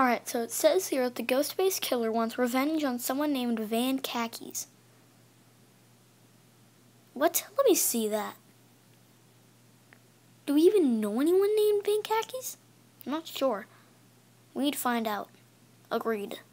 Alright, so it says here that the ghost-based killer wants revenge on someone named Van Khakis. What? Let me see that. Do we even know anyone named Van Khakis? I'm not sure. We need to find out. Agreed.